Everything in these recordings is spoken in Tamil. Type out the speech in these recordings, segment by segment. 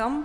வணக்கம்.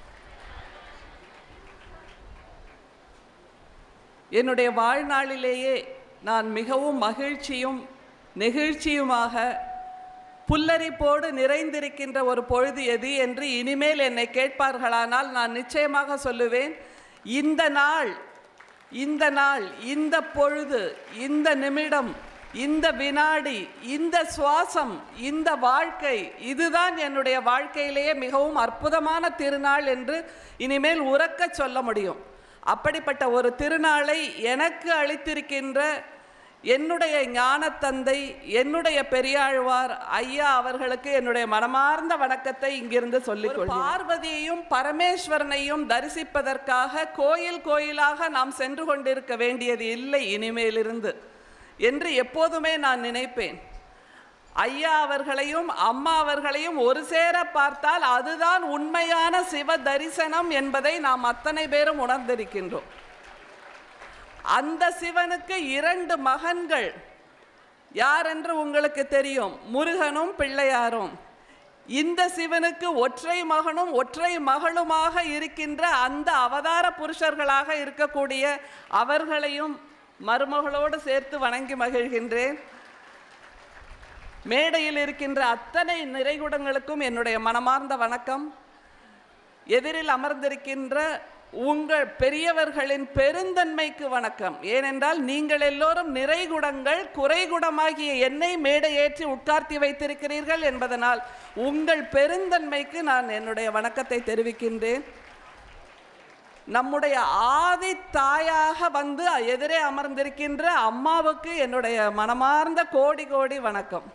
என்னுடைய வாழ்நாளிலேயே நான் மிகவும் மகிழ்ச்சியும் நெகிழ்ச்சியுமாக புல்லரிப்போடு நிறைந்திருக்கின்ற ஒரு பொழுது எது என்று இனிமேல் என்னை கேட்பார்களானால் நான் நிச்சயமாக சொல்லுவேன், இந்த நாள், இந்த பொழுது, இந்த நிமிடம், இந்த வினாடி, இந்த சுவாசம், இந்த வாழ்க்கை, இதுதான் என்னுடைய வாழ்க்கையிலேயே மிகவும் அற்புதமான திருநாள் என்று இனிமேல் உரக்க சொல்ல முடியும். அப்படிப்பட்ட ஒரு திருநாளை எனக்கு அளித்திருக்கின்ற என்னுடைய ஞானத்தந்தை, என்னுடைய பெரியாழ்வார் ஐயா அவர்களுக்கு என்னுடைய மனமார்ந்த வணக்கத்தை இங்கிருந்து சொல்லிக்கொள்கிறேன். பார்வதியையும் பரமேஸ்வரனையும் தரிசிப்பதற்காக கோயில் கோயிலாக நாம் சென்று கொண்டிருக்க வேண்டியது இல்லை இனிமேலிருந்து என்று எப்போதுமே நான் நினைப்பேன். ஐயா அவர்களையும் அம்மா அவர்களையும் ஒரு சேர பார்த்தால் அதுதான் உண்மையான சிவ தரிசனம் என்பதை நாம் அத்தனை பேரும் உணர்ந்திருக்கின்றோம். அந்த சிவனுக்கு 2 மகன்கள் யார் என்று உங்களுக்கு தெரியும், முருகனும் பிள்ளையாரும். இந்த சிவனுக்கு ஒற்றை மகனும் ஒற்றை மகளுமாக இருக்கின்ற அந்த அவதார புருஷர்களாக இருக்கக்கூடிய அவர்களையும் மருமகளோடு சேர்த்து வணங்கி மகிழ்கின்றேன். மேடையில் இருக்கின்ற அத்தனை நிறைகுடங்களுக்கும் என்னுடைய மனமார்ந்த வணக்கம். எதிரில் அமர்ந்திருக்கின்ற உங்கள் பெரியவர்களின் பெருந்தன்மைக்கு வணக்கம். ஏனென்றால் நீங்கள் எல்லோரும் நிறைகுடங்கள், குறைகுடமாகிய என்னை மேடை ஏற்றி உட்கார்த்தி வைத்திருக்கிறீர்கள் என்பதனால் உங்கள் பெருந்தன்மைக்கு நான் என்னுடைய வணக்கத்தை தெரிவிக்கின்றேன். நம்முடைய ஆதி தாயாக வந்து எதிரே அமர்ந்திருக்கின்ற அம்மாவுக்கு என்னுடைய மனமார்ந்த கோடி கோடி வணக்கம்.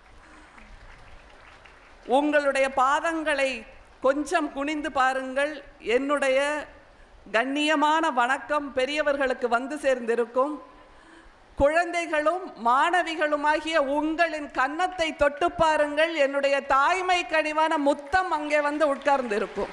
உங்களுடைய பாதங்களை கொஞ்சம் குனிந்து பாருங்கள். என்னுடைய கண்ணியமான வணக்கம் பெரியவர்களுக்கு வந்து சேர்ந்திருக்கும். குழந்தைகளும் மாணவிகளுமாகிய உங்களின் கன்னத்தை தொட்டு பாருங்கள். என்னுடைய தாய்மை கனிவான முத்தம் அங்கே வந்து உட்கார்ந்திருக்கும்.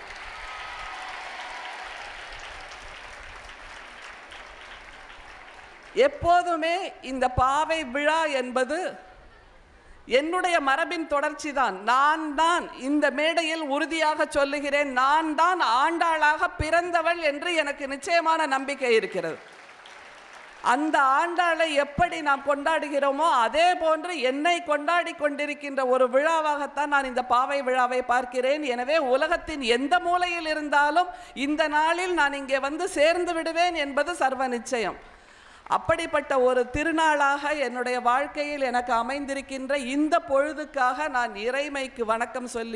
எப்போதுமே இந்த பாவை விழா என்பது என்னுடைய மரபின் தொடர்ச்சி தான். நான் தான் இந்த மேடையில் உறுதியாக சொல்லுகிறேன், நான் தான் ஆண்டாளாக பிறந்தவள் என்று எனக்கு நிச்சயமான நம்பிக்கை இருக்கிறது. அந்த ஆண்டாளை எப்படி நாம் கொண்டாடுகிறோமோ அதே போன்று என்னை கொண்டாடி கொண்டிருக்கின்ற ஒரு விழாவாகத்தான் நான் இந்த பாவை விழாவை பார்க்கிறேன். எனவே உலகத்தின் எந்த மூலையில் இருந்தாலும் இந்த நாளில் நான் இங்கே வந்து சேர்ந்து விடுவேன் என்பது சர்வ நிச்சயம். அப்படிப்பட்ட ஒரு திருநாளாக என்னுடைய வாழ்க்கையில் எனக்கு அமைந்திருக்கின்ற இந்த பொழுதுக்காக நான் இறைமைக்கு வணக்கம் சொல்லி,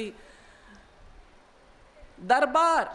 தர்பார்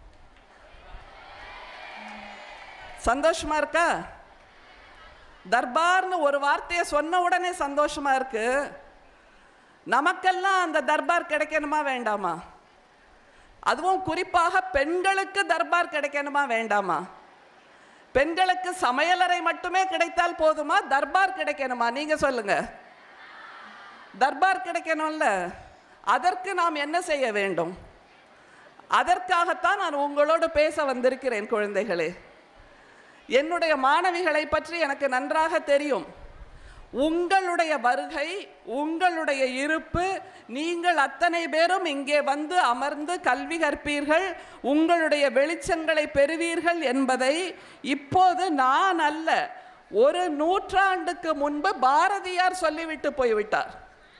சந்தோஷமா இருக்கா? தர்பார்னு ஒரு வார்த்தையை சொன்ன உடனே சந்தோஷமா இருக்கு. நமக்கெல்லாம் அந்த தர்பார் கிடைக்கணுமா வேண்டாமா? அதுவும் குறிப்பாக பெண்களுக்கு தர்பார் கிடைக்கணுமா வேண்டாமா? பெண்களுக்கு சமையலறை மட்டுமே கிடைத்தால் போதுமா? தர்பார் கிடைக்கணுமா? நீங்க சொல்லுங்க. தர்பார் கிடைக்கணும்ல, அதற்கு நாம் என்ன செய்ய வேண்டும்? அதற்காகத்தான் நான் உங்களோடு பேச வந்திருக்கிறேன். குழந்தைகளே, என்னுடைய மாணவிகளை பற்றி எனக்கு நன்றாக தெரியும். உங்களுடைய வருகை, உங்களுடைய இருப்பு, நீங்கள் அத்தனை பேரும் இங்கே வந்து அமர்ந்து கல்வி கற்பீர்கள், உங்களுடைய வெளிச்சங்களை பெறுவீர்கள் என்பதை இப்போது நான் அல்ல, ஒரு நூற்றாண்டுக்கு முன்பு பாரதியார் சொல்லிவிட்டு போய்விட்டார்.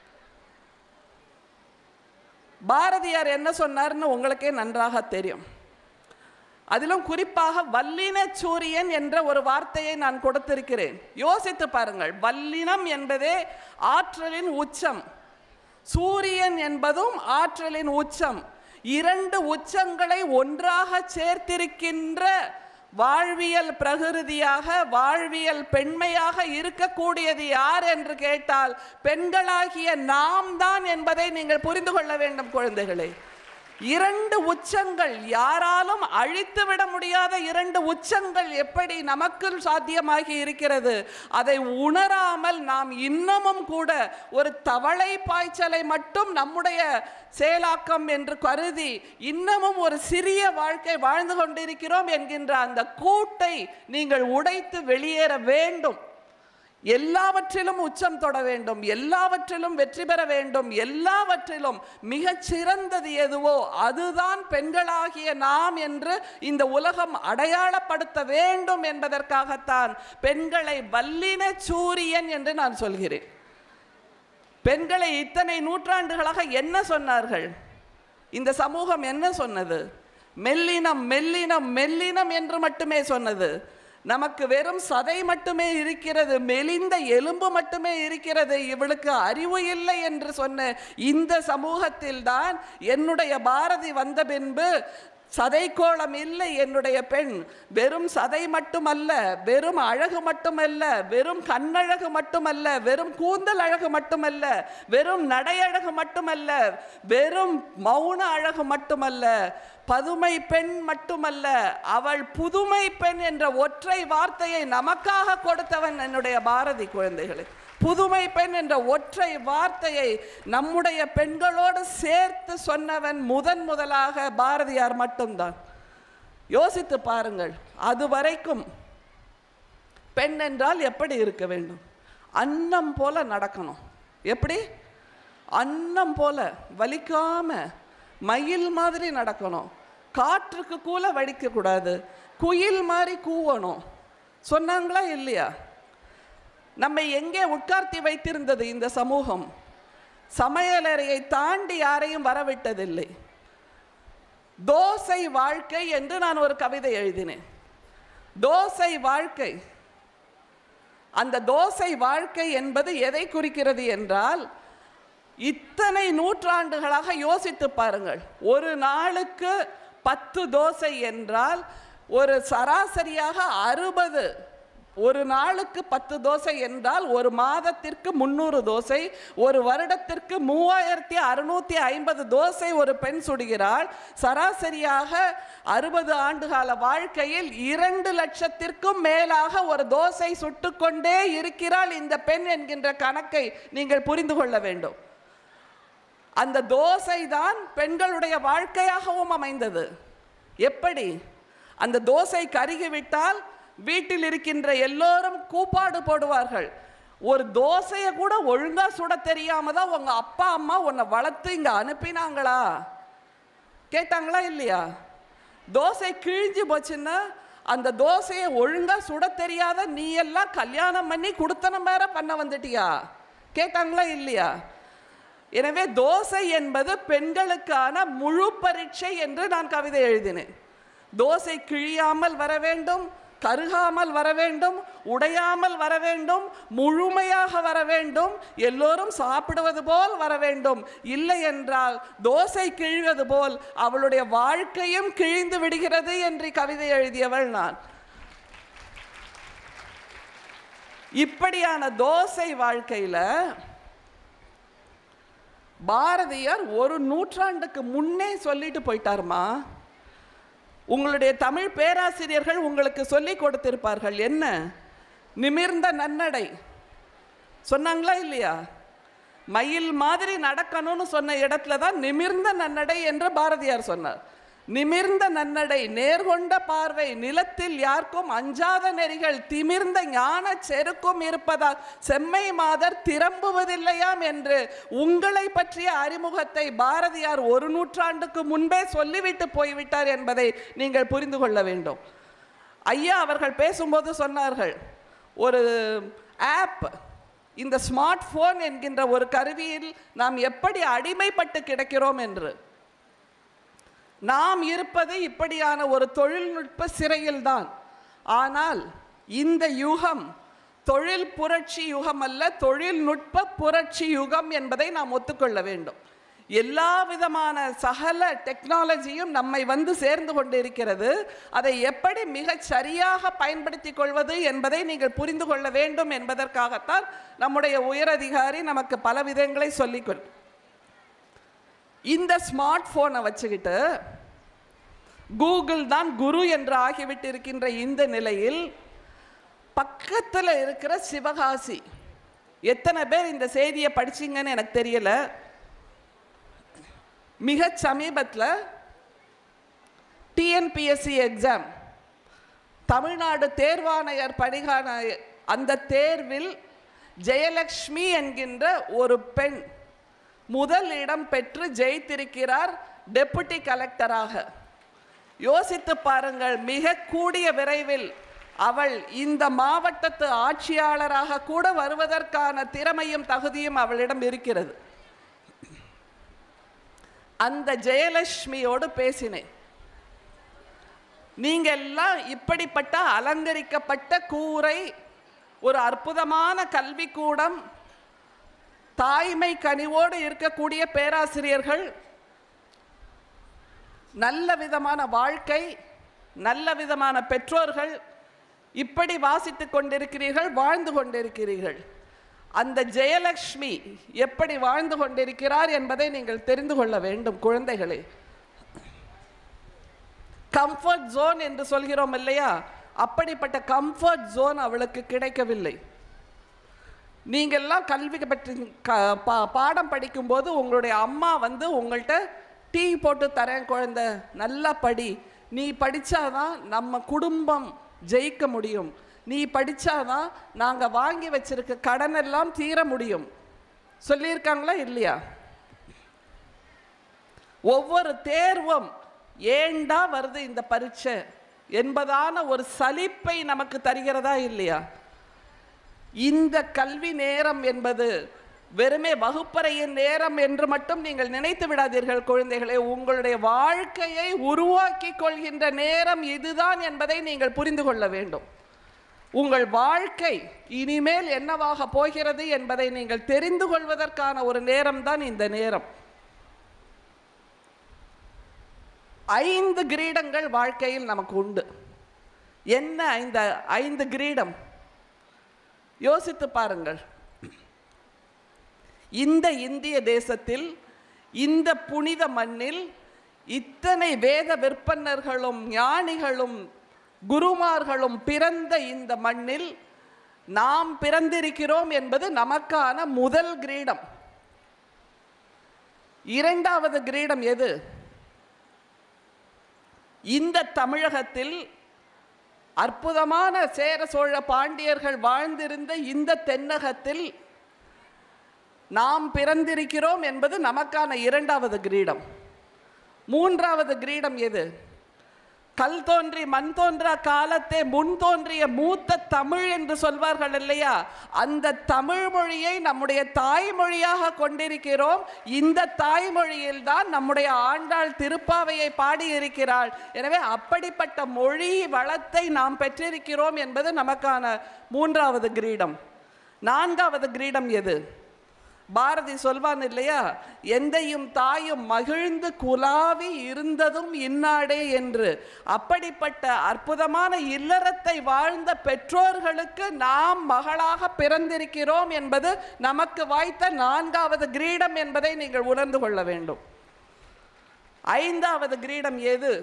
பாரதியார் என்ன சொன்னார்னு உங்களுக்கே நன்றாக தெரியும். அதிலும் குறிப்பாக வல்லின சூரியன் என்ற ஒரு வார்த்தையை நான் கொடுத்திருக்கிறேன். யோசித்து பாருங்கள். வல்லினம் என்பதே ஆற்றலின் உச்சம், சூரியன் என்பதும் ஆற்றலின் உச்சம். 2 உச்சங்களை ஒன்றாக சேர்த்திருக்கின்ற வாழ்வியல் பிரகிருதியாக, வாழ்வியல் பெண்மையாக இருக்கக்கூடியது யார் என்று கேட்டால் பெண்களாகிய நாம் தான் என்பதை நீங்கள் புரிந்து கொள்ள வேண்டும் குழந்தைகளே. 2 உச்சங்கள், யாராலும் அழித்துவிட முடியாத 2 உச்சங்கள் எப்படி நமக்கு சாத்தியமாகி இருக்கிறது. அதை உணராமல் நாம் இன்னமும் கூட ஒரு தவளை பாய்ச்சலை மட்டும் நம்முடைய செயலாக்கம் என்று கருதி இன்னமும் ஒரு சிறிய வாழ்க்கை வாழ்ந்து கொண்டிருக்கிறோம் என்கின்ற அந்த கூட்டை நீங்கள் உடைத்து வெளியேற வேண்டும். எல்லாவற்றிலும் உச்சம் தொட வேண்டும், எல்லாவற்றிலும் வெற்றி பெற வேண்டும், எல்லாவற்றிலும் மிகச் சிறந்தது எதுவோ அதுதான் பெண்களாகிய நாம் என்று இந்த உலகம் அடையாளப்படுத்த வேண்டும் என்பதற்காகத்தான் பெண்களை வல்லின சூரியன் என்று நான் சொல்கிறேன். பெண்களை இத்தனை நூற்றாண்டுகளாக என்ன சொன்னார்கள்? இந்த சமூகம் என்ன சொன்னது? மெல்லினம் மெல்லினம் மெல்லினம் என்று மட்டுமே சொன்னது. நமக்கு வெறும் சதை மட்டுமே இருக்கிறது, மெலிந்த எலும்பு மட்டுமே இருக்கிறது, இவளுக்கு அறிவு இல்லை என்று சொன்ன இந்த சமூகத்தில் தான் என்னுடைய பாரதி வந்த பின்பு சதை கோலம் இல்லை என்னுடைய பெண். வெறும் சதை மட்டுமல்ல, வெறும் அழகு மட்டுமல்ல, வெறும் கண்ணழகு மட்டுமல்ல, வெறும் கூந்தல் அழகு மட்டுமல்ல, வெறும் நடையழகு மட்டுமல்ல, வெறும் மௌன அழகு மட்டுமல்ல, பதுமை பெண் மட்டுமல்ல, அவள் புதுமை பெண் என்ற ஒற்றை வார்த்தையை நமக்காக கொடுத்தவன் என்னுடைய பாரதி. குழந்தைகளே, புதுமை பெண் என்ற ஒற்றை வார்த்தையை நம்முடைய பெண்களோடு சேர்த்து சொன்னவன் முதலாக பாரதியார் மட்டும்தான். யோசித்து பாருங்கள். அதுவரைக்கும் பெண் என்றால் எப்படி இருக்க வேண்டும்? அன்னம் போல நடக்கணும். எப்படி? அன்னம் போல வலிக்காம மயில் மாதிரி நடக்கணும். காற்றுக்கு கூட வலிக்க கூடாது, குயில் மாதிரி கூவணும். சொன்னாங்களா இல்லையா? நம்மை எங்கே உட்கார்த்தி வைத்திருந்தது இந்த சமூகம்? சமையலறையை தாண்டி யாரையும் வரவிட்டதில்லை. தோசை வாழ்க்கை என்று நான் ஒரு கவிதை எழுதினேன். தோசை வாழ்க்கை, அந்த தோசை வாழ்க்கை என்பது எதை குறிக்கிறது என்றால், இத்தனை நூற்றாண்டுகளாக யோசித்து பாருங்கள். ஒரு நாளுக்கு 10 தோசை என்றால் ஒரு சராசரியாக 60, ஒரு நாளுக்கு 10 தோசை என்றால் ஒரு மாதத்திற்கு 300 தோசை, ஒரு வருடத்திற்கு 3650 தோசை ஒரு பெண் சுடுகிறாள். சராசரியாக 60 ஆண்டுகால வாழ்க்கையில் 2 லட்சத்திற்கும் மேலாக ஒரு தோசை சுட்டுக்கொண்டே இருக்கிறாள் இந்த பெண் என்கின்ற கணக்கை நீங்கள் புரிந்து கொள்ள வேண்டும். அந்த தோசை தான் பெண்களுடைய வாழ்க்கையாகவும் அமைந்தது. எப்படி? அந்த தோசை கருகிவிட்டால் வீட்டில் இருக்கின்ற எல்லோரும் கூப்பாடு போடுவார்கள். ஒரு தோசையை கூட ஒழுங்கா சுட தெரியாம தான் உங்க அப்பா அம்மா உன்னை வளர்த்து இங்க அனுப்பினாங்களா? கேட்டாங்களா இல்லையா? தோசை கிழிஞ்சு போச்சுன்னா அந்த தோசையை ஒழுங்கா சுட தெரியாத நீ எல்லாம் கல்யாணம் பண்ணி குடுத்தனம் வேற பண்ண வந்துட்டியா? கேட்டாங்களா இல்லையா? எனவே தோசை என்பது பெண்களுக்கான முழு பரீட்சை என்று நான் கவிதை எழுதினேன். தோசை கிழியாமல் வர வேண்டும், கருகாமல் வர வேண்டும், உடையாமல் வர வேண்டும், முழுமையாக வர வேண்டும், எல்லோரும் சாப்பிடுவது போல் வர வேண்டும். இல்லை என்றால் தோசை கிழிவது போல் அவளுடைய வாழ்க்கையும் கிழிந்து விடுகிறது என்று கவிதை எழுதியவள் நான். இப்படியான தோசை வாழ்க்கையில பாரதியார் ஒரு நூற்றாண்டுக்கு முன்னே சொல்லிட்டு போயிட்டாருமா. உங்களுடைய தமிழ் பேராசிரியர்கள் உங்களுக்கு சொல்லி கொடுத்திருப்பார்கள். என்ன? நிமிர்ந்த நன்னடை சொன்னாங்களா இல்லையா? மயில் மாதிரி நடக்கணும்னு சொன்ன இடத்துல தான் நிமிர்ந்த நன்னடை என்று பாரதியார் சொன்னார். நிமிர்ந்த நன்னடை, நேர்கொண்ட பார்வை, நிலத்தில் யாருக்கும் அஞ்சாத நெறிகள், திமிர்ந்த ஞான செருக்கும் இருப்பதால் செம்மை மாதர் திரும்புவதில்லையாம் என்று உங்களை பற்றிய அறிமுகத்தை பாரதியார் ஒரு நூற்றாண்டுக்கு முன்பே சொல்லிவிட்டு போய்விட்டார் என்பதை நீங்கள் புரிந்து கொள்ள வேண்டும். ஐயா அவர்கள் பேசும்போது சொன்னார்கள், ஒரு ஆப், இந்த ஸ்மார்ட் போன் என்கின்ற ஒரு கருவியில் நாம் எப்படி அடிமைப்பட்டு கிடக்கிறோம் என்று. நாம் இருப்பது இப்படியான ஒரு தொழில்நுட்ப சிறையில்தான். ஆனால் இந்த யுகம் தொழில் புரட்சி யுகம் அல்ல, தொழில்நுட்ப புரட்சி யுகம் என்பதை நாம் ஒத்துக்கொள்ள வேண்டும். எல்லா விதமான சகல டெக்னாலஜியும் நம்மை வந்து சேர்ந்து கொண்டு இருக்கிறது. அதை எப்படி மிகச் சரியாக பயன்படுத்திக் கொள்வது என்பதை நீங்கள் புரிந்து கொள்ள வேண்டும் என்பதற்காகத்தான் நம்முடைய உயரதிகாரி நமக்கு பல விதங்களை சொல்லிக்கொள். இந்த ஸ்மார்ட் போனை வச்சுக்கிட்டு கூகுள் தான் குரு என்று ஆகிவிட்டு இருக்கின்ற இந்த நிலையில் பக்கத்தில் இருக்கிற சிவகாசி, எத்தனை பேர் இந்த செய்தியை படிச்சீங்கன்னு எனக்கு தெரியல. மிக சமீபத்தில் டிஎன்பிஎஸ்சி எக்ஸாம், தமிழ்நாடு தேர்வாணையர் பணிக்கான அந்த தேர்வில் ஜெயலட்சுமி என்கின்ற ஒரு பெண் முதல் இடம் பெற்று ஜெயித்திருக்கிறார் டெபுட்டி கலெக்டராக. யோசித்து பாருங்கள், மிக கூடிய விரைவில் அவள் இந்த மாவட்டத்து ஆட்சியாளராக கூட வருவதற்கான திறமையும் தகுதியும் அவளிடம் இருக்கிறது. அந்த ஜெயலட்சுமியோடு பேசினேன். நீங்க எல்லாம் இப்படிப்பட்ட அலங்கரிக்கப்பட்ட கூரை, ஒரு அற்புதமான கல்விக்கூடம், தாய்மை கனிவோடு இருக்கக்கூடிய பேராசிரியர்கள், நல்ல விதமான வாழ்க்கை, நல்ல விதமான பெற்றோர்கள், இப்படி வாசித்துக் கொண்டிருக்கிறீர்கள், வாழ்ந்து கொண்டிருக்கிறீர்கள். அந்த ஜெயலட்சுமி எப்படி வாழ்ந்து கொண்டிருக்கிறார் என்பதை நீங்கள் தெரிந்து கொள்ள வேண்டும் குழந்தைகளே. கம்ஃபர்ட் ஜோன் என்று சொல்கிறோம் இல்லையா, அப்படிப்பட்ட கம்ஃபர்ட் ஜோன் அவளுக்கு கிடைக்கவில்லை. நீங்கள்லாம் கல்வி பற்றி பாடம் படிக்கும்போது உங்களுடைய அம்மா வந்து உங்கள்கிட்ட டீ போட்டு தரேன் குழந்தை, நல்லா படி, நீ படித்தாதான் நம்ம குடும்பம் ஜெயிக்க முடியும், நீ படித்தாதான் நாங்கள் வாங்கி வச்சிருக்க கடன் எல்லாம் தீர முடியும் சொல்லியிருக்காங்களா இல்லையா? ஒவ்வொரு தேர்வும் ஏண்டா வருது இந்த பரீட்சை என்பதான ஒரு சலிப்பை நமக்கு தருகிறதா இல்லையா? இந்த கல்வி நேரம் என்பது வெறுமே வகுப்பறையின் நேரம் என்று மட்டும் நீங்கள் நினைத்து விடாதீர்கள் குழந்தைகளே. உங்களுடைய வாழ்க்கையை உருவாக்கி கொள்கின்ற நேரம் இதுதான் என்பதை நீங்கள் புரிந்து கொள்ள வேண்டும். உங்கள் வாழ்க்கை இனிமேல் என்னவாக போகிறது என்பதை நீங்கள் தெரிந்து கொள்வதற்கான ஒரு நேரம்தான் இந்த நேரம். 5 கிரீடங்கள் வாழ்க்கையில் நமக்கு உண்டு. என்ன இந்த 5 கிரீடம்? யோசித்து பாருங்கள். இந்த இந்திய தேசத்தில், இந்த புனித மண்ணில் இத்தனை வேத விற்பன்னர்களும் ஞானிகளும் குருமார்களும் பிறந்த இந்த மண்ணில் நாம் பிறந்திருக்கிறோம் என்பது நமக்கான முதல் கிரீடம். இரண்டாவது கிரீடம் எது? இந்த தமிழகத்தில் அற்புதமான சேர சோழ பாண்டியர்கள் வாழ்ந்திருந்த இந்த தென்னகத்தில் நாம் பிறந்திருக்கிறோம் என்பது நமக்கான இரண்டாவது கிரீடம். மூன்றாவது கிரீடம் எது? கல் தோன்றி மண் தோன்றா காலத்தே முன் தோன்றிய மூத்த தமிழ் என்று சொல்வார்கள் இல்லையா, அந்த தமிழ் மொழியை நம்முடைய தாய்மொழியாக கொண்டிருக்கிறோம். இந்த தாய்மொழியில் தான் நம்முடைய ஆண்டாள் திருப்பாவையை பாடியிருக்கிறாள். எனவே அப்படிப்பட்ட மொழி வளத்தை நாம் பெற்றிருக்கிறோம் என்பது நமக்கான மூன்றாவது கிரீடம். நான்காவது கிரீடம் எது? பாரதி சொல்வான் இல்லையா, எந்தையும் தாயும் மகிழ்ந்து குலாவி இருந்ததும் இந்நாடே என்று. அப்படிப்பட்ட அற்புதமான இல்லறத்தை வாழ்ந்த பெற்றோர்களுக்கு நாம் மகளாக பிறந்திருக்கிறோம் என்பது நமக்கு வாய்த்த நான்காவது கிரீடம் என்பதை நீங்கள் உணர்ந்து கொள்ள வேண்டும். ஐந்தாவது கிரீடம் எது?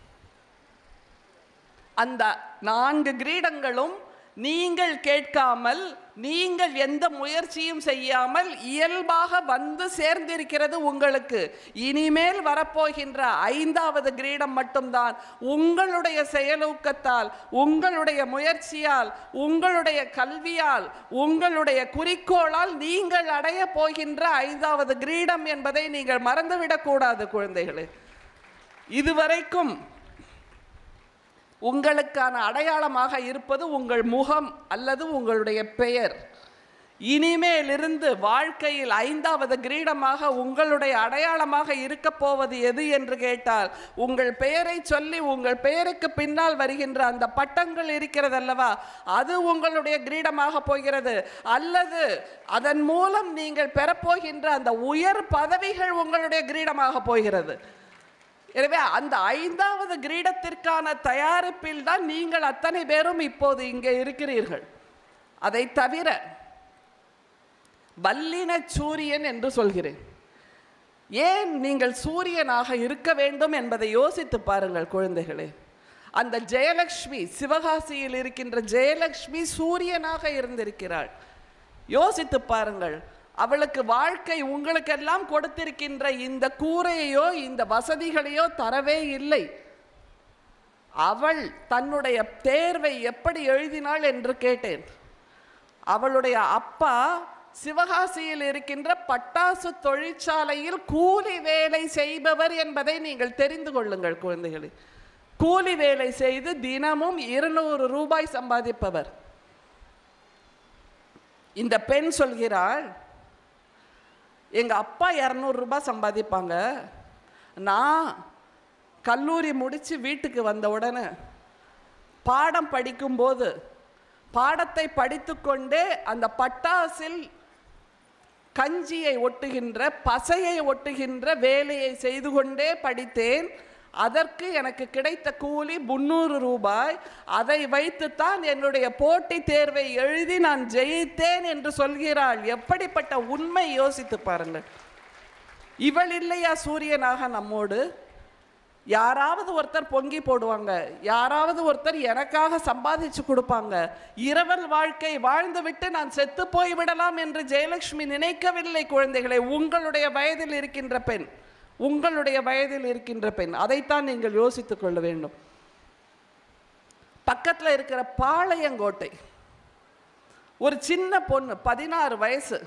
அந்த 4 கிரீடங்களும் நீங்கள் கேட்காமல், நீங்கள் எந்த முயற்சியும் செய்யாமல் இயல்பாக வந்து சேர்ந்திருக்கிறது உங்களுக்கு. இனிமேல் வரப்போகின்ற 5வது கிரீடம் மட்டும்தான் உங்களுடைய செயலூக்கத்தால், உங்களுடைய முயற்சியால், உங்களுடைய கல்வியால், உங்களுடைய குறிக்கோளால் நீங்கள் அடைய போகின்ற 5வது கிரீடம் என்பதை நீங்கள் மறந்துவிடக்கூடாது குழந்தைகளே. இதுவரைக்கும் உங்களுக்கான அடையாளமாக இருப்பது உங்கள் முகம் அல்லது உங்களுடைய பெயர். இனிமேலிருந்து வாழ்க்கையில் 5வது கிரீடமாக உங்களுடைய அடையாளமாக இருக்க போவது எது என்று கேட்டால், உங்கள் பெயரை சொல்லி உங்கள் பெயருக்கு பின்னால் வருகின்ற அந்த பட்டங்கள் இருக்கிறது அல்லவா, அது உங்களுடைய கிரீடமாக போகிறது. அல்லது அதன் மூலம் நீங்கள் பெறப்போகின்ற அந்த உயர் பதவிகள் உங்களுடைய கிரீடமாக போகிறது. எனவே அந்த 5வது கிரீடத்திற்கான தயாரிப்பில் தான் நீங்கள் அத்தனை பேரும் இப்போது இங்கே இருக்கிறீர்கள். அதை தவிர வல்லின சூரியன் என்று சொல்கிறேன். ஏன் நீங்கள் சூரியனாக இருக்க வேண்டும் என்பதை யோசித்து பாருங்கள் குழந்தைகளே. அந்த ஜெயலட்சுமி, சிவகாசியில் இருக்கின்ற ஜெயலட்சுமி சூரியனாக இருந்திருக்கிறாள். யோசித்து பாருங்கள். அவளுக்கு வாழ்க்கை உங்களுக்கெல்லாம் கொடுத்திருக்கின்ற இந்த கூரையோ இந்த வசதிகளையோ தரவே இல்லை. அவள் தன்னுடைய தேர்வை எப்படி எழுதினாள் என்று கேட்டேன். அவளுடைய அப்பா சிவகாசியில் இருக்கின்ற பட்டாசு தொழிற்சாலையில் கூலி வேலை செய்பவர் என்பதை நீங்கள் தெரிந்து கொள்ளுங்கள் குழந்தைகளே. கூலி வேலை செய்து தினமும் 200 ரூபாய் சம்பாதிப்பவர். இந்த பெண் சொல்கிறாள், எங்க அப்பா 200 ரூபாய் சம்பாதிப்பாங்க, நான் கல்லூரி முடிச்சு வீட்டுக்கு வந்த உடனே பாடம் படிக்கும்போது பாடத்தை படித்துக்கொண்டே அந்த பட்டாசில் கஞ்சியை ஒட்டுகின்ற பசையை ஒட்டுகின்ற வேலையை செய்து கொண்டே படித்தேன். அதற்கு எனக்கு கிடைத்த கூலி 300 ரூபாய். அதை வைத்துத்தான் என்னுடைய போட்டி தேர்வை எழுதி நான் ஜெயித்தேன் என்று சொல்கிறாள். எப்படிப்பட்ட உண்மை யோசித்து பாருங்கள். இவள் இல்லையா சூரியனாக நம்மோடு? யாராவது ஒருத்தர் பொங்கி போடுவாங்க, யாராவது ஒருத்தர் எனக்காக சம்பாதிச்சு கொடுப்பாங்க. இரவல் வாழ்க்கை வாழ்ந்து விட்டு நான் செத்து போய் விடலாம் என்று ஜெயலட்சுமி நினைக்கவில்லை குழந்தைகளை. உங்களுடைய வயதில் இருக்கின்ற பெண், உங்களுடைய வயதில் இருக்கின்ற பெண், அதைத்தான் நீங்கள் யோசித்துக் கொள்ள வேண்டும். பக்கத்தில் இருக்கிற பாளையங்கோட்டை ஒரு சின்ன பொண்ணு 16 வயசு.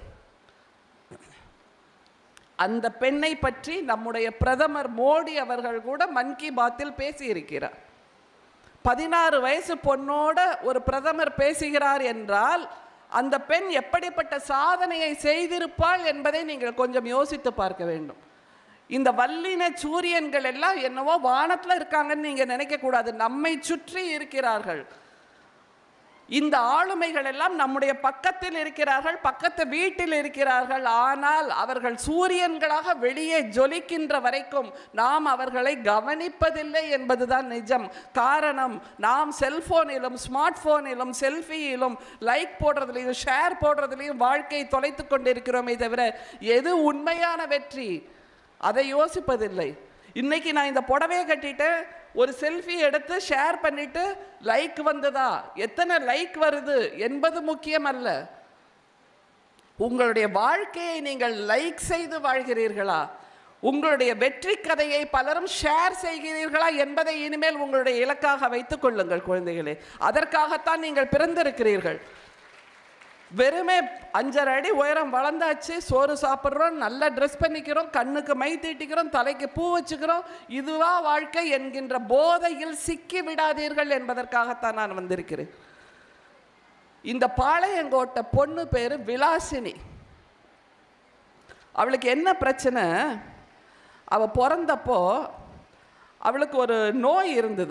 அந்த பெண்ணை பற்றி நம்முடைய பிரதமர் மோடி அவர்கள் கூட மன் கி பாத்தில் பேசியிருக்கிறார். 16 வயசு பொண்ணோட ஒரு பிரதமர் பேசுகிறார் என்றால் அந்த பெண் எப்படிப்பட்ட சாதனையை செய்திருப்பாள் என்பதை நீங்கள் கொஞ்சம் யோசித்து பார்க்க வேண்டும். இந்த வல்லின சூரியன்கள் எல்லாம் என்னவோ வானத்தில் இருக்காங்கன்னு நீங்கள் நினைக்கக்கூடாது. நம்மை சுற்றி இருக்கிறார்கள். இந்த ஆளுமைகள் எல்லாம் நம்முடைய பக்கத்தில் இருக்கிறார்கள், பக்கத்து வீட்டில் இருக்கிறார்கள். ஆனால் அவர்கள் சூரியன்களாக வெளியே ஜொலிக்கின்ற வரைக்கும் நாம் அவர்களை கவனிப்பதில்லை என்பதுதான் நிஜம். காரணம், நாம் செல்போனிலும் ஸ்மார்ட் போனிலும் செல்ஃபியிலும் லைக் போடுறதுலையும் ஷேர் போடுறதுலையும் வாழ்க்கையை தொலைத்து கொண்டிருக்கிறோமே தவிர எது உண்மையான வெற்றி அதை யோசிப்பதில்லை. இன்னைக்கு நான் இந்த புடவையை கட்டிட்டு ஒரு செல்ஃபி எடுத்து ஷேர் பண்ணிட்டு லைக் வந்ததா, எத்தனை லைக் வருது என்பது முக்கியம் அல்ல. உங்களுடைய வாழ்க்கையை நீங்கள் லைக் செய்து வாழ்கிறீர்களா, உங்களுடைய வெற்றி கதையை பலரும் ஷேர் செய்கிறீர்களா என்பதை இனிமேல் உங்களுடைய இலக்காக வைத்துக் கொள்ளுங்கள் குழந்தைகளே. அதற்காகத்தான் நீங்கள் பிறந்திருக்கிறீர்கள். வெறுமே 5.5 அடி உயரம் வளர்ந்தாச்சு, சோறு சாப்பிட்றோம், நல்லா ட்ரெஸ் பண்ணிக்கிறோம், கண்ணுக்கு மை தீட்டிக்கிறோம், தலைக்கு பூ வச்சுக்கிறோம், இதுவா வாழ்க்கை என்கின்ற போதையில் சிக்கி விடாதீர்கள் என்பதற்காகத்தான் நான் வந்திருக்கிறேன். இந்த பாளையங்கோட்டை பொண்ணு பேரு விலாசினி. அவளுக்கு என்ன பிரச்சனை, அவள் பிறந்தப்போ அவளுக்கு ஒரு நோய் இருந்தது.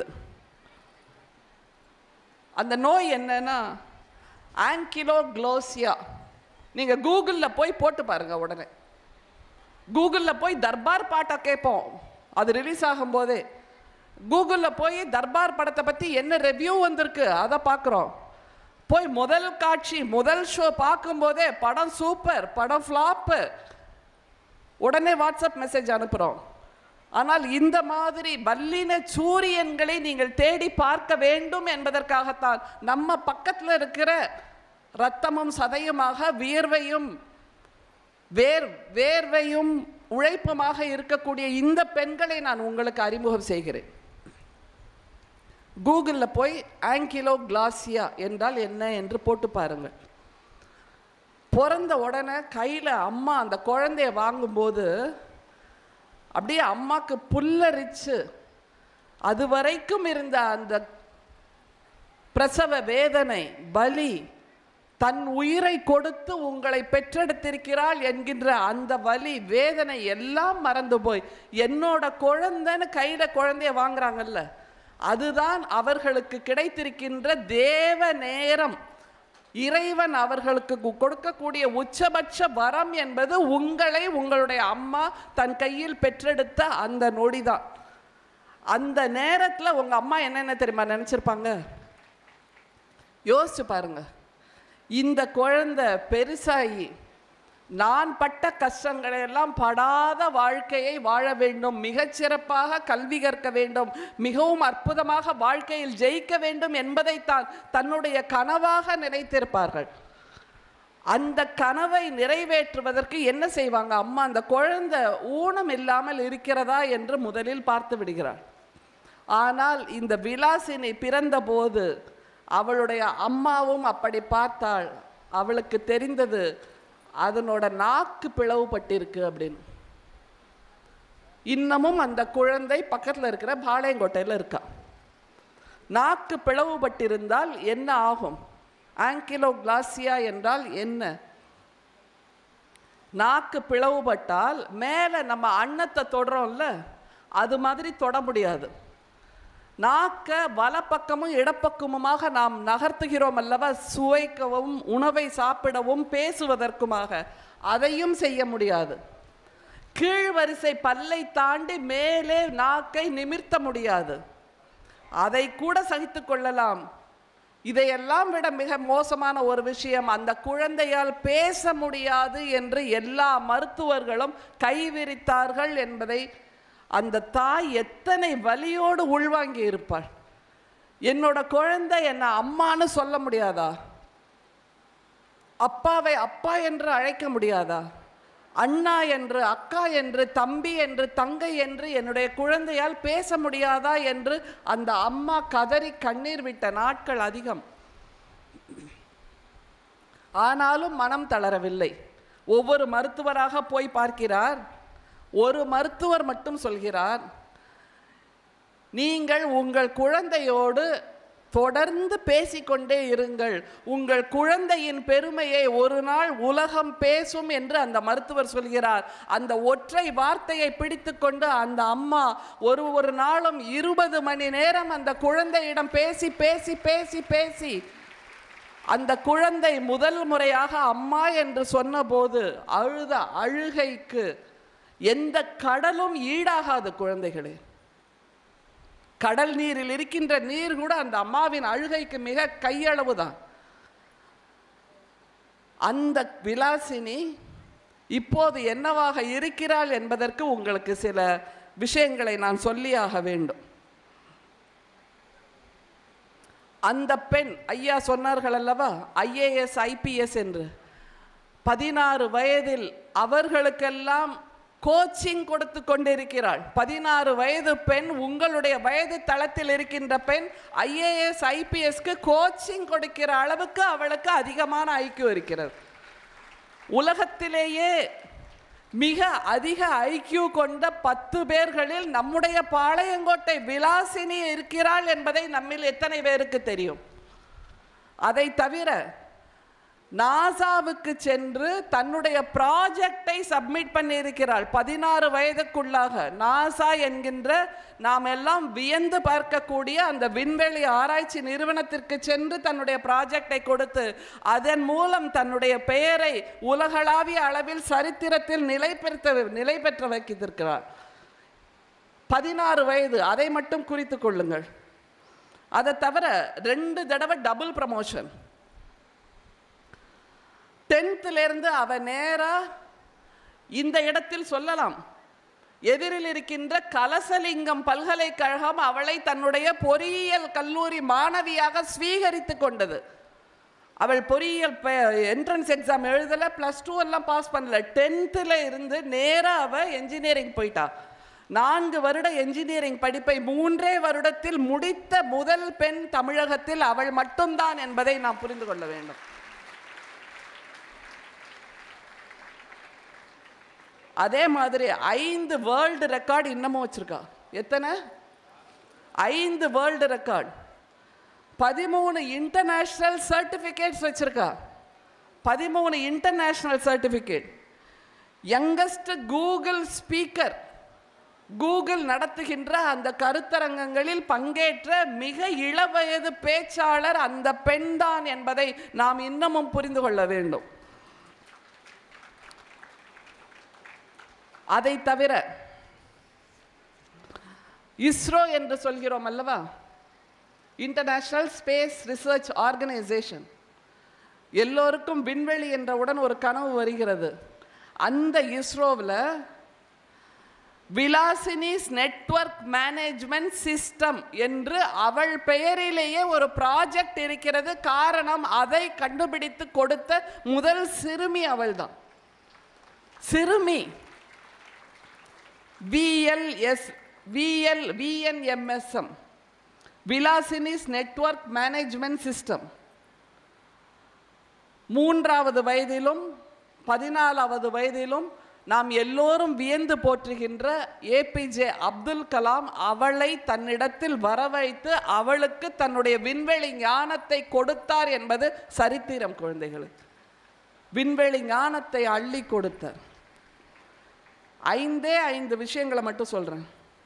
அந்த நோய் என்னன்னா ஆங்கிலோக்ளோசியா. நீங்கள் கூகுளில் போய் போட்டு பாருங்கள். உடனே கூகுளில் போய் தர்பார் பாட்டை கேட்போம், அது ரிலீஸ் ஆகும்போதே கூகுளில் போய் தர்பார் படத்தை பற்றி என்ன ரிவ்யூ வந்திருக்கு அதை பார்க்குறோம். போய் முதல் காட்சி முதல் ஷோ பார்க்கும்போதே படம் சூப்பர், படம் ஃப்ளாப்பு, உடனே வாட்ஸ்அப் மெசேஜ் அனுப்புகிறோம். ஆனால் இந்த மாதிரி வல்லின சூரியன்களை நீங்கள் தேடி பார்க்க வேண்டும் என்பதற்காகத்தான் நம்ம பக்கத்தில் இருக்கிற இரத்தமும் சதையுமாக வேர்வையும் உழைப்புமாக இருக்கக்கூடிய இந்த பெண்களை நான் உங்களுக்கு அறிமுகம் செய்கிறேன். கூகுளில் போய் ஆங்கிலோக்ளாசியா என்றால் என்ன என்று போட்டு பாருங்கள். பிறந்த உடனே கையில் அம்மா அந்த குழந்தைய வாங்கும்போது அப்படியே அம்மாக்கு புல்லரிச்சு அது வரைக்கும் இருந்த அந்த பிரசவ வேதனை, வலி, தன் உயிரை கொடுத்து உங்களை பெற்றெடுத்திருக்கிறாள் என்கின்ற அந்த வலி வேதனை எல்லாம் மறந்து போய் என்னோட குழந்தைன்னு கையில் குழந்தைய வாங்குறாங்கல்ல, அதுதான் அவர்களுக்கு கிடைத்திருக்கின்ற தேவ நேரம். இறைவன் அவர்களுக்கு கொடுக்கக்கூடிய உச்சபட்ச வரம் என்பது உங்களை உங்களுடைய அம்மா தன் கையில் பெற்றெடுத்த அந்த நொடிதான். அந்த நேரத்தில் உங்கள் அம்மா என்னென்ன தெரியுமா நினச்சிருப்பாங்க? யோசிச்சு பாருங்க. இந்த குழந்தை பெருசாகி நான் பட்ட கஷ்டங்களை எல்லாம் படாத வாழ்க்கையை வாழ வேண்டும், மிகச்சிறப்பாக கல்வி கற்க வேண்டும், மிகவும் அற்புதமாக வாழ்க்கையில் ஜெயிக்க வேண்டும் என்பதைத்தான் தன்னுடைய கனவாக நினைத்திருப்பார்கள். அந்த கனவை நிறைவேற்றுவதற்கு என்ன செய்வாங்க? அம்மா அந்த குழந்தை ஊனம் இல்லாமல் இருக்கிறதா என்று முதலில் பார்த்து விடுகிறாள். ஆனால் இந்த விலாசினி பிறந்த போது அவளுடைய அம்மாவும் அப்படி பார்த்தாள். அவளுக்கு தெரிந்தது அதனோட நாக்கு பிளவுபட்டிருக்கு அப்படின்னு. இன்னமும் அந்த குழந்தை பக்கத்தில் இருக்கிற பாளையங்கோட்டையில் இருக்கா. நாக்கு பிளவுபட்டிருந்தால் என்ன ஆகும்? ஆங்கிலோகிளாசியா என்றால் என்ன? நாக்கு பிளவுபட்டால் மேலே நம்ம அன்னத்தை தொடுறோம்ல, அது மாதிரி தொட முடியாது. நாக்க வலப்பக்கமும் இடப்பக்கமுமாக நாம் நகர்த்துகிறோம் அல்லவா, சுவைக்கவும் உணவை சாப்பிடவும் பேசுவதற்குமாக, அதையும் செய்ய முடியாது. கீழ்வரிசை பல்லை தாண்டி மேலே நாக்கை நிமிர்த்த முடியாது. அதை கூட சகித்து கொள்ளலாம். இதையெல்லாம் விட மிக மோசமான ஒரு விஷயம், அந்த குழந்தையால் பேச முடியாது என்று எல்லா மருத்துவர்களும் கைவிரித்தார்கள் என்பதை அந்த தாய் எத்தனை வலியோடு உள்வாங்கி இருப்பாள். என்னோட குழந்தை என்ன அம்மான்னு சொல்ல முடியாதா? அப்பாவை அப்பா என்று அழைக்க முடியாதா? அண்ணா என்று, அக்கா என்று, தம்பி என்று, தங்கை என்று என்னுடைய குழந்தையால் பேச முடியாதா என்று அந்த அம்மா கதறி கண்ணீர் விட்ட நாட்கள் அதிகம். ஆனாலும் மனம் தளரவில்லை. ஒவ்வொரு மருத்துவராக போய் பார்க்கிறார். ஒரு மருத்துவர் மட்டும் சொல்கிறார், நீங்கள் உங்கள் குழந்தையோடு தொடர்ந்து பேசிக்கொண்டே இருங்கள், உங்கள் குழந்தையின் பெருமையை ஒரு நாள் உலகம் பேசும் என்று அந்த மருத்துவர் சொல்கிறார். அந்த ஒற்றை வார்த்தையை பிடித்து கொண்டு அந்த அம்மா ஒரு நாளும் 20 மணி நேரம் அந்த குழந்தையிடம் பேசி பேசி பேசி பேசி அந்த குழந்தை முதல் முறையாக அம்மா என்று சொன்னபோது அழுத அழுகைக்கு எந்த கடலும் ஈடாகாது குழந்தைகளே. கடல் நீரில் இருக்கின்ற நீர் கூட அந்த அம்மாவின் அழுகைக்கு மிக கையளவு தான். அந்த விலாசினி இப்போது என்னவாக இருக்கிறாள் என்பதற்கு உங்களுக்கு சில விஷயங்களை நான் சொல்லியாக வேண்டும். அந்த பெண், ஐயா சொன்னார்கள் அல்லவா, IAS IPS என்று 16 வயதில் அவர்களுக்கெல்லாம் கோச்சிங் கொடுத்து கொண்டிருக்கிறாள். 16 வயது பெண், உங்களுடைய வயது தளத்தில் இருக்கின்ற பெண் IAS IPSக்கு கோச்சிங் கொடுக்கிற அளவுக்கு அவளுக்கு அதிகமான ஐக்கியம் இருக்கிறது. உலகத்திலேயே மிக அதிக ஐக்கியூ கொண்ட 10 பேர்களில் நம்முடைய பாளையங்கோட்டை விலாசினி இருக்கிறாள் என்பதை நம்மில் எத்தனை பேருக்கு தெரியும்? அதை தவிர நாசாவுக்கு சென்று தன்னுடைய ப்ராஜெக்டை சப்மிட் பண்ணியிருக்கிறாள். 16 வயதுக்குள்ளாக நாசா என்கின்ற நாம் எல்லாம் வியந்து பார்க்கக்கூடிய அந்த விண்வெளி ஆராய்ச்சி நிறுவனத்திற்கு சென்று தன்னுடைய ப்ராஜெக்டை கொடுத்து அதன் மூலம் தன்னுடைய பெயரை உலகளாவிய அளவில் சரித்திரத்தில் நிலை பெற்ற வைத்திருக்கிறார். 16 வயது, அதை மட்டும் குறித்து கொள்ளுங்கள். அதை தவிர 2 தடவை டபுள் ப்ரமோஷன். 10th அவ நேரா இந்த இடத்தில் சொல்லலாம், எதிரில் இருக்கின்ற கலசலிங்கம் பல்கலைக்கழகம் அவளை தன்னுடைய பொறியியல் கல்லூரி மாணவியாக ஸ்வீகரித்து கொண்டது. அவள் பொறியியல் என்ட்ரன்ஸ் எக்ஸாம் எழுதலை, +2 எல்லாம் பாஸ் பண்ணல. 10th இருந்து நேராக அவள் என்ஜினியரிங் போயிட்டா. 4 வருட என்ஜினியரிங் படிப்பை 3 வருடத்தில் முடித்த முதல் பெண் தமிழகத்தில் அவள் மட்டும்தான் என்பதை நாம் புரிந்து கொள்ள வேண்டும். அதே மாதிரி 5 வேர்ல்டு ரெக்கார்டு இன்னமும் வச்சிருக்கா. எத்தனை? 5 வேர்ல்டு ரெக்கார்டு. 13 இன்டர்நேஷனல் சர்டிஃபிகேட்ஸ் வச்சிருக்கா. 13 international certificate. Youngest Google speaker. Google நடத்துகின்ற அந்த கருத்தரங்கங்களில் பங்கேற்ற மிக இளவயது பேச்சாளர் அந்த பெண்தான் என்பதை நாம் இன்னமும் புரிந்து கொள்ள வேண்டும். அதை தவிர இஸ்ரோ என்று சொல்கிறோம் அல்லவா, இன்டர்நேஷனல் ஸ்பேஸ் ரிசர்ச் ஆர்கனைசேஷன். எல்லோருக்கும் விண்வெளி என்றவுடன் ஒரு கனவு வருகிறது. அந்த இஸ்ரோவில் விலாசினிஸ் நெட்வொர்க் மேனேஜ்மெண்ட் சிஸ்டம் என்று அவள் பெயரிலேயே ஒரு ப்ராஜெக்ட் இருக்கிறது. காரணம், அதை கண்டுபிடித்து கொடுத்த முதல் சிறுமி அவள்தான். சிறுமி. VNMSM, Vilasini's network management system. 3வது வயதிலும் 14வது வயதிலும் நாம் எல்லோரும் வியந்து போற்றுகின்ற ஏபிஜே அப்துல் கலாம் அவளை தன்னிடத்தில் வரவைத்து அவளுக்கு தன்னுடைய விண்வெளி ஞானத்தை கொடுத்தார் என்பது சரித்திரம். குழந்தைகளுக்கு விண்வெளி ஞானத்தை அள்ளி கொடுத்தார். 5 விஷயங்களை மட்டும் சொல்றேன்.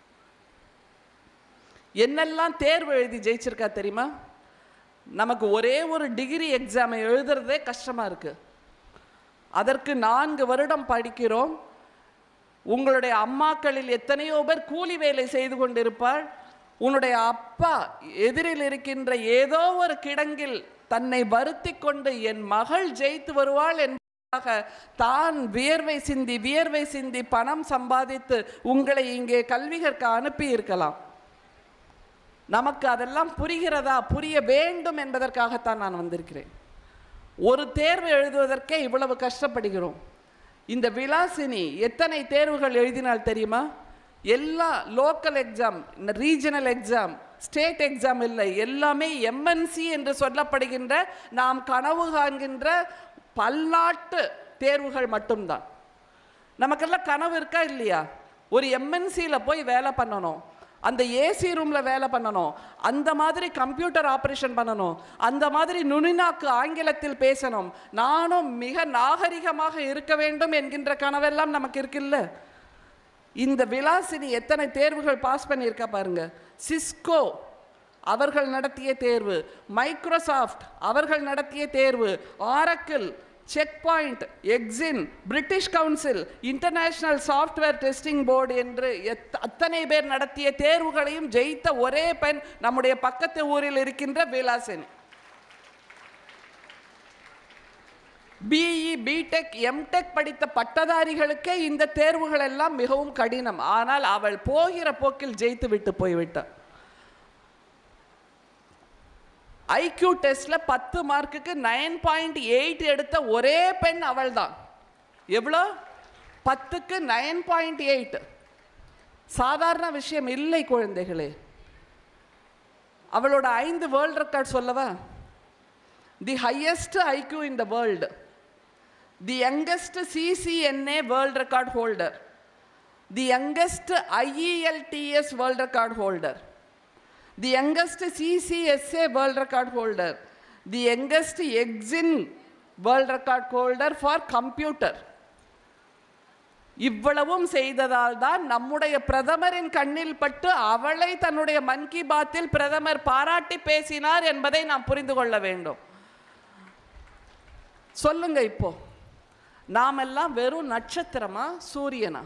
என்னெல்லாம் தேர்வு எழுதி ஜெயிச்சிருக்கா தெரியுமா? நமக்கு ஒரே ஒரு டிகிரி எக்ஸாமை எழுதுறதே கஷ்டமா இருக்கு. அதற்கு 4 வருடம் படிக்கிறோம். உங்களுடைய அம்மாக்களில் எத்தனையோ பேர் கூலி வேலை செய்து கொண்டிருப்பாள். உன்னுடைய அப்பா எதிரில் இருக்கின்ற ஏதோ ஒரு கிடங்கில் தன்னை வருத்தி கொண்டு என் மகள் ஜெயித்து வருவாள் என்பதாக தான் வியர்வை சிந்தி பணம் சம்பாதித்து உங்களை இங்கே கல்வி கற்க அனுப்பி இருக்கலாம். நமக்கு அதெல்லாம் புரிகிறதா? புரிய வேண்டும் என்பதற்காகத்தான் நான் வந்திருக்கிறேன். ஒரு தேர்வு எழுதுவதற்கே இவ்வளவு கஷ்டப்படுகிறோம். இந்த விலாசினி எத்தனை தேர்வுகள் எழுதினால் தெரியுமா? எல்லா local exam, regional exam, state exam இல்லை, எல்லாமே எம்என்சி என்று சொல்லப்படுகின்ற நாம் கனவு காண்கின்ற பல்நாட்டு தேர்வுகள் மட்டும்தான். நமக்கெல்லாம் கனவு இருக்கா இல்லையா? ஒரு எம்என்சியில் போய் வேலை பண்ணணும், அந்த ஏசி ரூமில் வேலை பண்ணணும், அந்த மாதிரி கம்ப்யூட்டர் ஆப்ரேஷன் பண்ணணும், அந்த மாதிரி நுனிநாக்கு ஆங்கிலத்தில் பேசணும், நானும் மிக நாகரிகமாக இருக்க வேண்டும் என்கின்ற கனவெல்லாம் நமக்கு இருக்குல்ல. இந்த விலாசினி எத்தனை தேர்வுகள் பாஸ் பண்ணியிருக்கா பாருங்க. சிஸ்கோ அவர்கள் நடத்திய தேர்வு, மைக்ரோசாஃப்ட் அவர்கள் நடத்திய தேர்வு, Oracle, Check Point, EXIN, British Council, international software testing board என்று அத்தனை பேர் நடத்திய தேர்வுகளையும் ஜெயித்த ஒரே பெண் நம்முடைய பக்கத்து ஊரில் இருக்கின்ற விலாசினி. பிஇ, பிடெக், எம்டெக் படித்த பட்டதாரிகளுக்கே இந்த தேர்வுகள் எல்லாம் மிகவும் கடினம். ஆனால் அவள் போகிற போக்கில் ஜெயித்து விட்டு போய்விட்டாள். ஐக்யூ டெஸ்ட்ல 10 மார்க்குக்கு 9.8 எடுத்த ஒரே பெண் அவள் தான். எவ்வளோ? 10க்கு 9.8. சாதாரண விஷயம் இல்லை குழந்தைகளே. அவளோட 5 வேர்ல்ட் ரெக்கார்ட் சொல்லவா? The highest IQ in the world, the youngest CCNA world record holder, the youngest IELTS world record holder, the youngest CCSA world record holder, the youngest EXIN world record holder for computer. இவ்வளவும் செய்ததால் தான் நம்முடைய பிரதமரின் கண்ணில் பட்டு அவளை தன்னுடைய மன் கி பாத்தில் பிரதமர் பாராட்டி பேசினார் என்பதை நாம் புரிந்து கொள்ள வேண்டும். சொல்லுங்க, இப்போ நாமெல்லாம் வெறும் நட்சத்திரமா சூரியனா?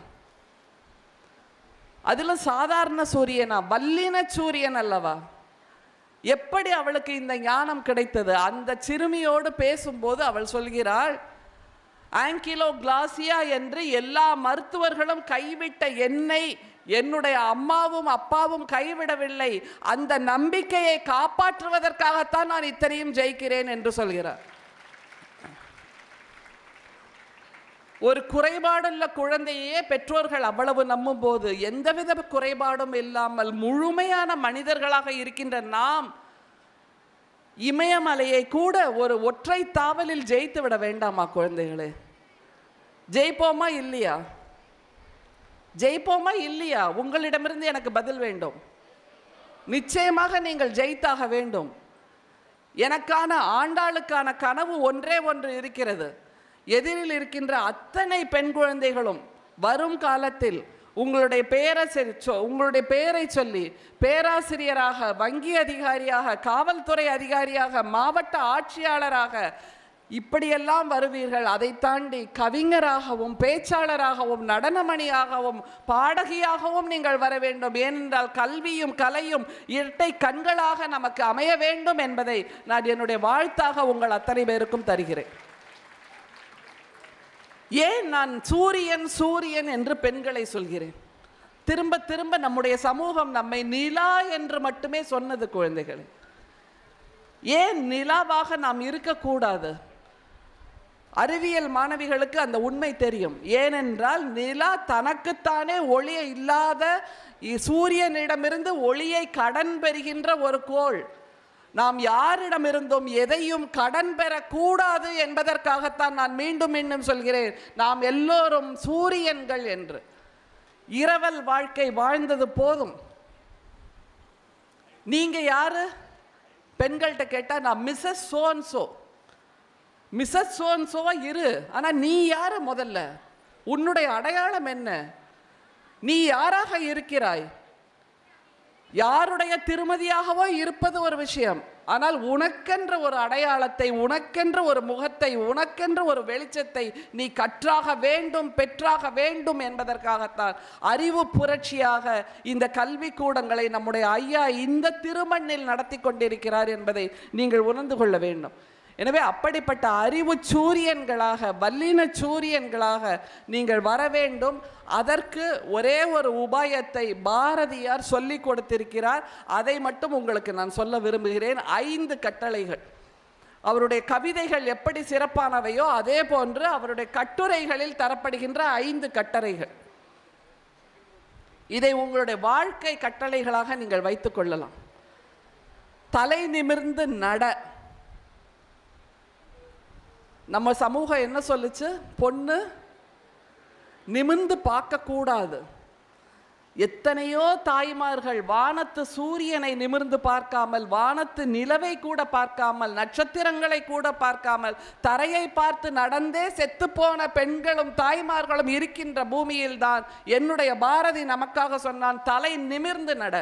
அதில் சாதாரண சூரியனா? வல்லின சூரியன் அல்லவா? எப்படி அவளுக்கு இந்த ஞானம் கிடைத்தது? அந்த சிறுமியோடு பேசும்போது அவள் சொல்கிறாள், ஆங்கிலோகிளாசியா என்று எல்லா மருத்துவர்களும் கைவிட்ட என்னை என்னுடைய அம்மாவும் அப்பாவும் கைவிடவில்லை, அந்த நம்பிக்கையை காப்பாற்றுவதற்காகத்தான் நான் இத்தனையும் ஜெயிக்கிறேன் என்று சொல்கிறார். ஒரு குறைபாடுள்ள குழந்தையே பெற்றோர்கள் அவ்வளவு நம்பும் போது எந்தவித குறைபாடும் இல்லாமல் முழுமையான மனிதர்களாக இருக்கின்ற நாம் இமயமலையை கூட ஒரு ஒற்றை தாவலில் ஜெயித்து விட வேண்டாமா குழந்தைகளே? ஜெயிப்போமா இல்லையா? ஜெயிப்போமா இல்லையா? உங்களிடமிருந்து எனக்கு பதில் வேண்டும். நிச்சயமாக நீங்கள் ஜெயித்தாக வேண்டும். எனக்கான ஆண்டாளுக்கான கனவு ஒன்றே ஒன்று இருக்கிறது. எதிரில் இருக்கின்ற அத்தனை பெண் குழந்தைகளும் வரும் காலத்தில் உங்களுடைய பெயரை சொல்லி பேராசிரியராக, வங்கி அதிகாரியாக, காவல்துறை அதிகாரியாக, மாவட்ட ஆட்சியாளராக இப்படியெல்லாம் வருவீர்கள். அதை தாண்டி கவிஞராகவும், பேச்சாளராகவும், நடனமணியாகவும், பாடகியாகவும் நீங்கள் வர வேண்டும். ஏனென்றால் கல்வியும் கலையும் இரட்டை கண்களாக நமக்கு அமைய வேண்டும் என்பதை நான் என்னுடைய வாழ்த்தாக உங்கள் அத்தனை பேருக்கும் தருகிறேன். ஏன் நான் சூரியன் சூரியன் என்று பெண்களை சொல்கிறேன்? திரும்ப திரும்ப நம்முடைய சமூகம் நம்மை நிலா என்று மட்டுமே சொன்னது குழந்தைகளே. ஏன் நிலாவாக நாம் இருக்கக்கூடாது? அறிவியல் மாணவிகளுக்கு அந்த உண்மை தெரியும். ஏனென்றால் நிலா தனக்குத்தானே ஒளி இல்லாத சூரியனிடமிருந்து ஒளியை கடன் பெறுகின்ற ஒரு கோள். நாம் யாரிடமிருந்தும் எதையும் கடன் பெறக்கூடாது என்பதற்காகத்தான் நான் மீண்டும் மீண்டும் சொல்கிறேன், நாம் எல்லோரும் சூரியன்கள் என்று. இரவல் வாழ்க்கை வாழ்ந்தது போதும். நீங்க யாரு? பெண்கள்கிட்ட கேட்டா நான் மிஸ்ஸஸ் சோன்சோ. மிஸ்ஸஸ் சோன்சோவா இரு, ஆனா நீ யாரு? முதல்ல உன்னுடைய அடையாளம் என்ன? நீ யாராக இருக்கிறாய்? யாருடைய திருமதியாகவோ இருப்பது ஒரு விஷயம், ஆனால் உனக்கென்ற ஒரு அடையாளத்தை, உனக்கென்ற ஒரு முகத்தை, உனக்கென்ற ஒரு வெளிச்சத்தை நீ கற்றாக வேண்டும், பெற்றாக வேண்டும் என்பதற்காகத்தான் அறிவு புரட்சியாக இந்த கல்வி கூடங்களை நம்முடைய ஐயா இந்த திருமண்ணில் நடத்தி கொண்டிருக்கிறார் என்பதை நீங்கள் உணர்ந்து கொள்ள வேண்டும். எனவே அப்படிப்பட்ட அறிவு சூரியன்களாக, வல்லின சூரியன்களாக நீங்கள் வர வேண்டும். அதற்கு ஒரே ஒரு உபாயத்தை பாரதியார் சொல்லி கொடுத்திருக்கிறார். அதை மட்டும் உங்களுக்கு நான் சொல்ல விரும்புகிறேன். 5 கட்டளைகள். அவருடைய கவிதைகள் எப்படி சிறப்பானவையோ அதே போன்று அவருடைய கட்டுரைகளில் தரப்படுகின்ற 5 கட்டளைகள். இதை உங்களுடைய வாழ்க்கை கட்டளைகளாக நீங்கள் வைத்துக் கொள்ளலாம். தலை நிமிர்ந்து நட. நம்ம சமூகம் என்ன சொல்லுச்சு? பொண்ணு நிமிர்ந்து பார்க்க கூடாது. எத்தனையோ தாய்மார்கள் வானத்து சூரியனை நிமிர்ந்து பார்க்காமல், வானத்து நிலவை கூட பார்க்காமல், நட்சத்திரங்களை கூட பார்க்காமல் தரையை பார்த்து நடந்தே செத்துப்போன பெண்களும் தாய்மார்களும் இருக்கின்ற பூமியில்தான் என்னுடைய பாரதி நமக்காக சொன்னான், தலை நிமிர்ந்து நட,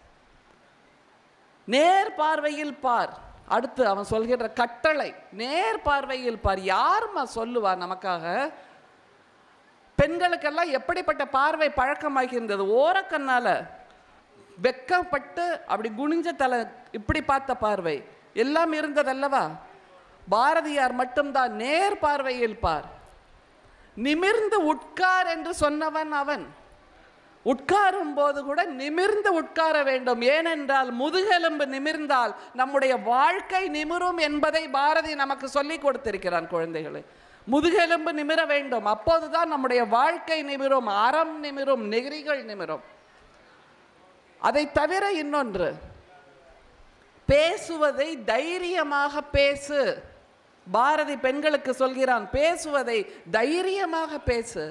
நேர் பார்வையில் பார். அடுத்து அவன் சொல்கின்ற கட்டளை, நேர் பார்வையில் பார். யாருமா சொல்லுவா நமக்காக? பெண்களுக்கெல்லாம் எப்படிப்பட்ட பார்வை பழக்கமாகியிருந்தது? ஓரக்கண்ணால வெக்கப்பட்டு அப்படி குனிஞ்ச தலை இப்படி பார்த்த பார்வை எல்லாம் இருந்ததல்லவா? பாரதியார் மட்டும்தான் நேர் பார்வையில் பார். நிமிர்ந்து உட்கார் என்று சொன்னவன் அவன். உட்காரும் போது கூட நிமிர்ந்து உட்கார வேண்டும். ஏனென்றால் முதுகெலும்பு நிமிர்ந்தால் நம்முடைய வாழ்க்கை நிமிரும் என்பதை பாரதி நமக்கு சொல்லி கொடுத்திருக்கிறான். குழந்தைகளை, முதுகெலும்பு நிமிர வேண்டும், அப்போதுதான் நம்முடைய வாழ்க்கை நிமிரும், அறம் நிமிரும், நெறிகள் நிமிரும். அதை தவிர இன்னொன்று, பேசுவதை தைரியமாக பேசு. பாரதி பெண்களுக்கு சொல்கிறான், பேசுவதை தைரியமாக பேசு.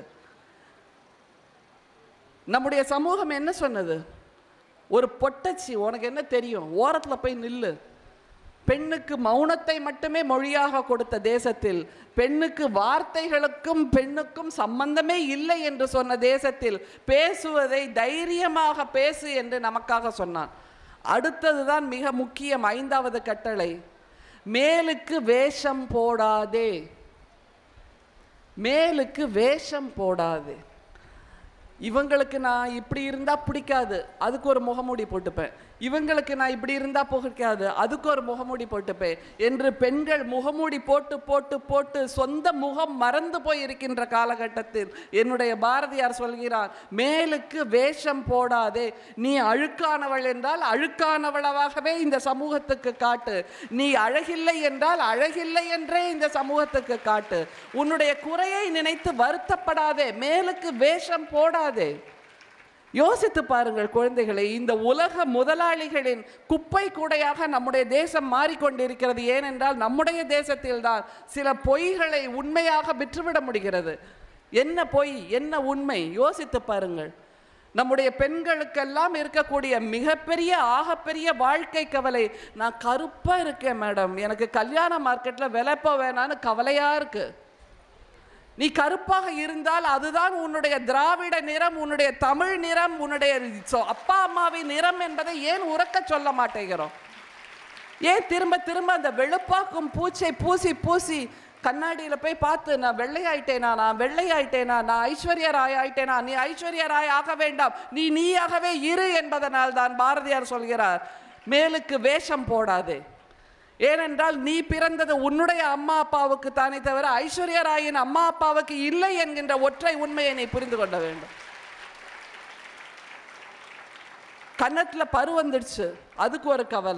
நம்முடைய சமூகம் என்ன சொன்னது? ஒரு பொட்டச்சி, உனக்கு என்ன தெரியும், ஓரத்தில் போய் நில்லு. பெண்ணுக்கு மௌனத்தை மட்டுமே மொழியாக கொடுத்த தேசத்தில், பெண்ணுக்கு வார்த்தைகளுக்கும் பெண்ணுக்கும் சம்பந்தமே இல்லை என்று சொன்ன தேசத்தில் பேசுவதை தைரியமாக பேசு என்று நமக்காக சொன்னான். அடுத்ததுதான் மிக முக்கியம், 5வது கட்டளை, மேலுக்கு வேஷம் போடாதே. மேலுக்கு வேஷம் போடாதே. இவங்களுக்கு நான் இப்படி இருந்தால் பிடிக்காது, அதுக்கு ஒரு முகமூடி போட்டுப்பேன். இவங்களுக்கு நான் இப்படி இருந்தால் பிடிக்காது, அதுக்கு ஒரு முகமூடி போட்டுப்பேன் என்று பெண்கள் முகமூடி போட்டு போட்டு போட்டு சொந்த முகம் மறந்து போய் இருக்கின்ற காலகட்டத்தில் என்னுடைய பாரதியார் சொல்கிறார், மேலுக்கு வேஷம் போடாதே. நீ அழுக்கானவள் என்றால் அழுக்கானவளாகவே இந்த சமூகத்துக்கு காட்டு. நீ அழகில்லை என்றால் அழகில்லை என்றே இந்த சமூகத்துக்கு காட்டு. உன்னுடைய குறையை நினைத்து வருத்தப்படாதே, மேலுக்கு வேஷம் போடாதே. யோசித்து பாருங்கள் குழந்தைகளை, இந்த உலக முதலாளிகளின் குப்பை கூடையாக நம்முடைய தேசம் மாறிக்கொண்டிருக்கிறது. ஏனென்றால் நம்முடைய தேசத்தில் தான் சில பொய்களை உண்மையாக விற்றுவிட முடிகிறது. என்ன பொய், என்ன உண்மை? யோசித்து பாருங்கள். நம்முடைய பெண்களுக்கெல்லாம் இருக்கக்கூடிய மிகப்பெரிய ஆகப்பெரிய வாழ்க்கை கவலை, நான் கருப்பா இருக்கேன் மேடம், எனக்கு கல்யாண மார்க்கெட்டில் விலைப்போ வேணான்னு கவலையா இருக்கு. நீ கருப்பாக இருந்தால் அதுதான் உன்னுடைய திராவிட நிறம், உன்னுடைய தமிழ் நிறம், உன்னுடைய அப்பா அம்மாவின் நிறம் என்பதை ஏன் உறக்க சொல்ல மாட்டேங்கிறோம்? ஏன் திரும்ப திரும்ப அந்த வெளுப்பாக்கும் பூச்சை பூசி பூசி கண்ணாடியில் போய் பார்த்து நான் வெள்ளையாயிட்டேனா, நான் வெள்ளையாயிட்டேனா, நான் ஐஸ்வர்யா ராய் ஆயிட்டேனா? நீ ஐஸ்வர்யா ராய் ஆக வேண்டாம், நீ நீயாகவே இரு என்பதனால் தான் பாரதியார் சொல்கிறார், மேலுக்கு வேஷம் போடாதே. ஏனென்றால் நீ பிறந்தது உன்னுடைய அம்மா அப்பாவுக்கு தானே தவிர ஐஸ்வர்யா ராயின் அம்மா அப்பாவுக்கு இல்லை என்கின்ற ஒற்றை உண்மையை நீ புரிந்து கொள்ள வேண்டும். கன்னத்தில் பரு வந்துடுச்சு, அதுக்கு ஒரு கவலை.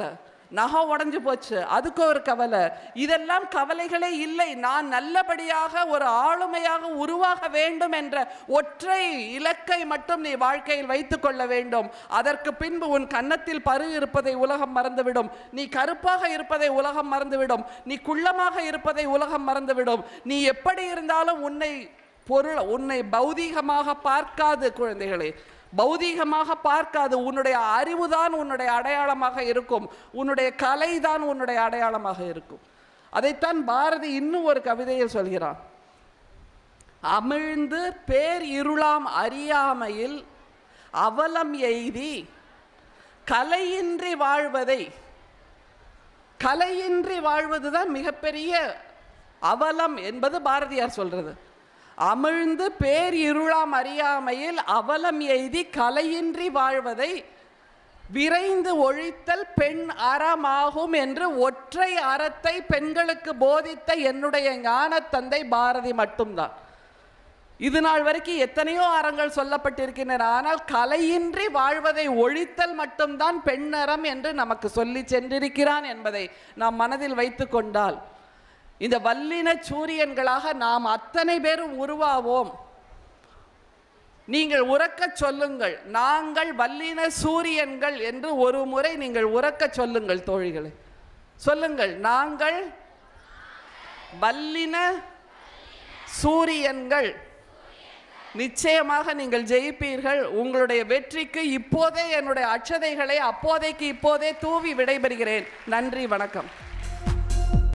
நகம் உடைஞ்சு போச்சு, அதுக்கு ஒரு கவலை. இதெல்லாம் கவலைகளே இல்லை. நான் நல்லபடியாக ஒரு ஆளுமையாக உருவாக வேண்டும் என்ற ஒற்றை இலக்கை மட்டும் நீ வாழ்க்கையில் வைத்து கொள்ள வேண்டும். அதற்கு பின்பு உன் கன்னத்தில் பரு இருப்பதை உலகம் மறந்துவிடும், நீ கருப்பாக இருப்பதை உலகம் மறந்துவிடும், நீ குள்ளமாக இருப்பதை உலகம் மறந்துவிடும். நீ எப்படி இருந்தாலும் உன்னை பௌதீகமாக பார்க்காது குழந்தைகளே, பௌதீகமாக பார்க்காது. உன்னுடைய அறிவுதான் உன்னுடைய அடையாளமாக இருக்கும், உன்னுடைய கலைதான் உன்னுடைய அடையாளமாக இருக்கும். அதைத்தான் பாரதி இன்னும் ஒரு கவிதையில் சொல்கிறான். அமிழ்ந்து பேர் இருளாம் அறியாமையில் அவலம் எய்தி கலையின்றி வாழ்வதை, கலையின்றி வாழ்வதுதான் மிகப்பெரிய அவலம் என்பது பாரதியார் சொல்றது. அமிழ்ந்து பேர் இருளாம் அறியாமையில் அவலம் எய்தி கலையின்றி வாழ்வதை விரைந்து ஒழித்தல் பெண் அறமாகும் என்று ஒற்றை அறத்தை பெண்களுக்கு போதித்த என்னுடைய ஞான தந்தை பாரதி மட்டும்தான். இது நாள் வரைக்கும் எத்தனையோ அறங்கள் சொல்லப்பட்டிருக்கின்றன, ஆனால் கலையின்றி வாழ்வதை ஒழித்தல் மட்டும்தான் பெண் அறம் என்று நமக்கு சொல்லி சென்றிருக்கிறான் என்பதை நாம் மனதில் வைத்து கொண்டால் இந்த வல்லின சூரியன்களாக நாம் அத்தனை பேரும் உருவாவோம். நீங்கள் உறக்க சொல்லுங்கள், நாங்கள் வல்லின சூரியன்கள் என்று ஒரு முறை நீங்கள் உறக்க சொல்லுங்கள் தோழிகளை, சொல்லுங்கள், நாங்கள் வல்லின சூரியன்கள். நிச்சயமாக நீங்கள் ஜெயிப்பீர்கள். உங்களுடைய வெற்றிக்கு இப்போதே என்னுடைய அட்சதைகளை அப்போதைக்கு இப்போதே தூவி விடைபெறுகிறேன். நன்றி, வணக்கம்.